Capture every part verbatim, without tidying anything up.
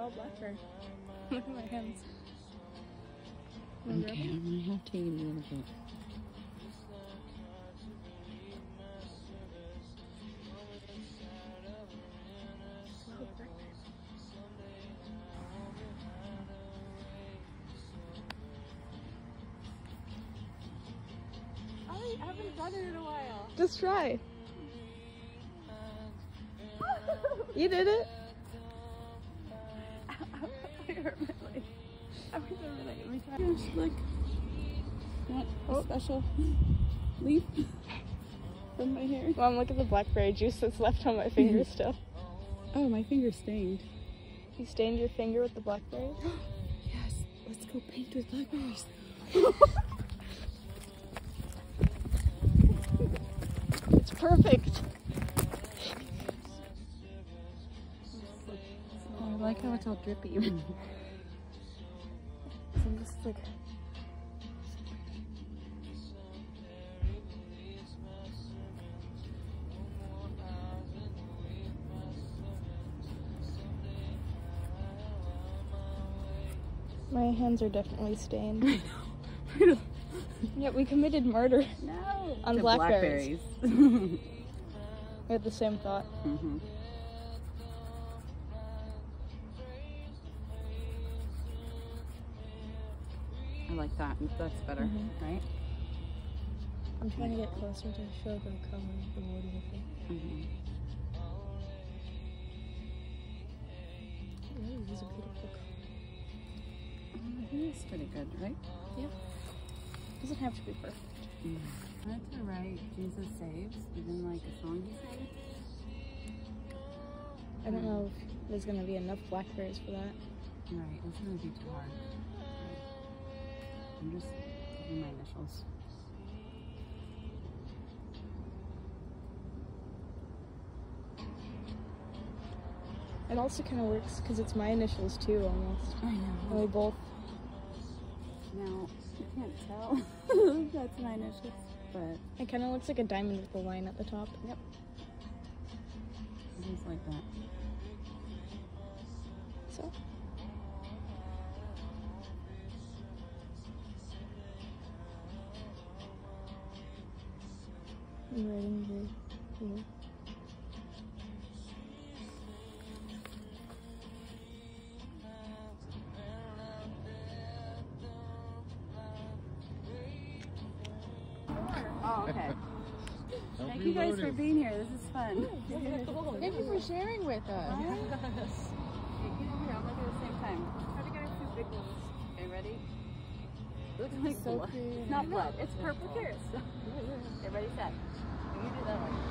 raw blackberry. Look at my hands. Okay, I'm gonna have to eat a little bit. I haven't done it in a while. Just try. You did it. I hurt my leg. I was over there. Let me try. Gosh, look. Not a Oh. special leaf from my hair. Mom, look at the blackberry juice that's left on my finger still. Oh, my finger's stained. You stained your finger with the blackberries? Yes, let's go paint with blackberries. It's perfect. Oh, I like how it's all drippy. So I'm just like... My hands are definitely stained. I know. Yeah, we committed murder No. on To blackberries. blackberries. We had the same thought. Mm-hmm. I like that. That's better, Mhm. right? I'm trying to get closer to show the color of the wood with it. Mm-hmm. It really is a beautiful color. I think it's pretty good, right? Yeah. Doesn't have to be perfect. Mm. I had to write Jesus Saves, even like a song he sang. I don't know if there's gonna be enough blackberries for that. Right, it's gonna be too hard. I'm just putting my initials. It also kind of works because it's my initials too, almost. I And know. we both. Now, you can't tell that's my initials, but It kind of looks like a diamond with a line at the top. yep. It is like that. So. I'm writing here. here. Oh, okay. Thank you guys for being here. This is fun. Thank you for sharing with us. Get in here. I'll look at the same time. Try to get a few big ones. Okay, ready? It looks like so blood. pretty. It's not blood. It's purple tears. Okay, ready, set. You do that one.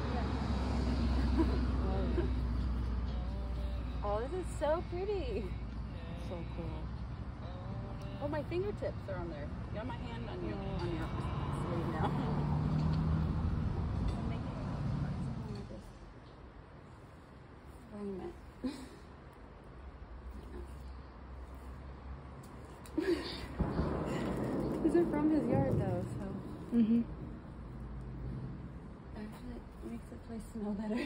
Oh, this is so pretty. So cool. Oh, my fingertips are on there. You got my hand on your on your sleeve now. I'm making it like this. Frame it. These are from his yard though, so Mm-hmm. actually it makes the place smell better.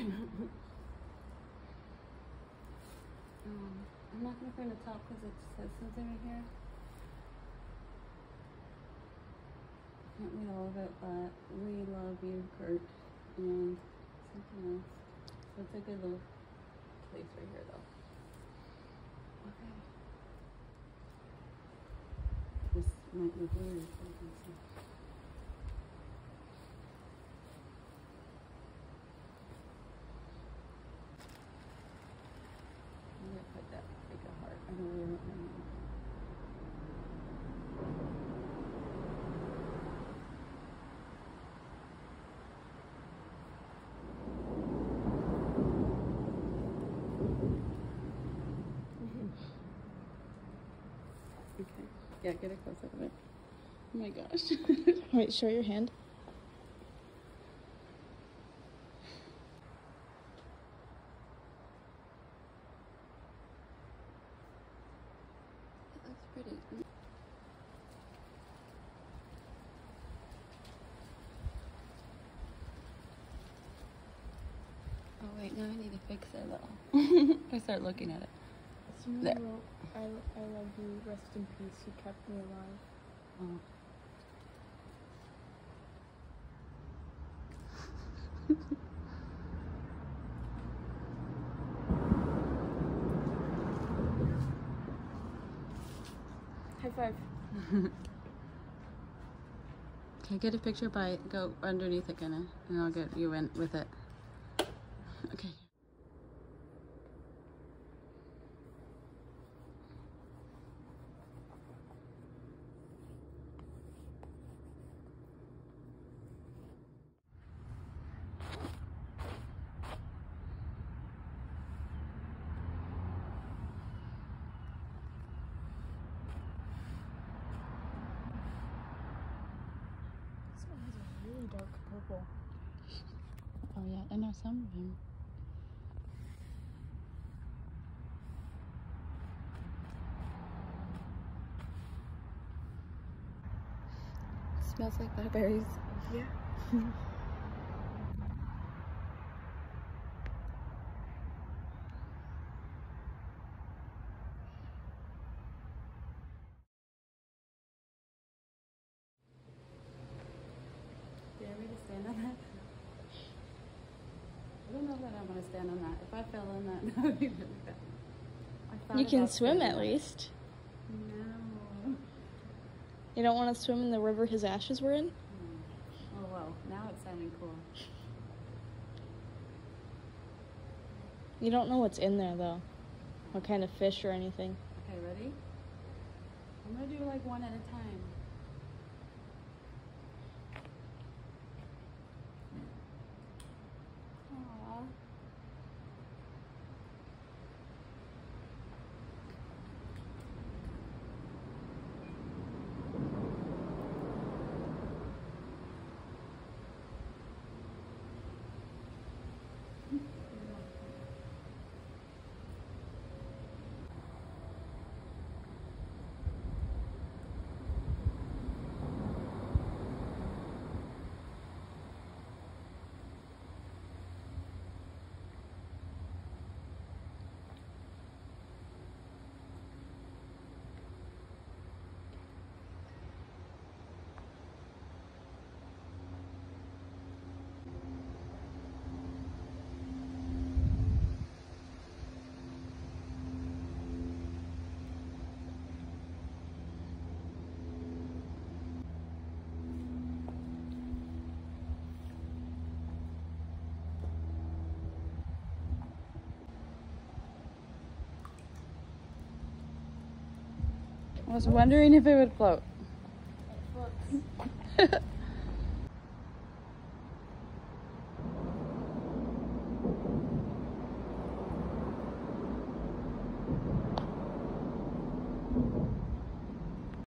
um, I'm not gonna print the top because it says something right here. Can't read all of it, but we love you, Kurt, and something else. So it's a good little place right here, though. Okay. This might look weird. But you can see. I'm gonna put that like a heart. I don't really want my name. Okay. Yeah, get a close up of it. Oh my gosh. Wait, show your hand. That looks pretty. Oh wait, now I need to fix it though. I start looking at it. It's Someone There. wrote, I, I love you, rest in peace, you kept me alive. Oh. High five. Okay, get a picture by, go underneath it, kinda, and I'll get you in with it. Okay. This one has a really dark purple. Oh yeah, I know some of them. Smells like blackberries. Yeah. Do you want me to stand on that? I don't know that I want to stand on that. If I fell on that, that would be really bad. I thought You can about swim standing at on it. least. No. You don't want to swim in the river his ashes were in? Oh well, now it's sounding cool. You don't know what's in there though. What kind of fish or anything. Okay, ready? I'm gonna do like one at a time. Aww. I was wondering if it would float. It floats.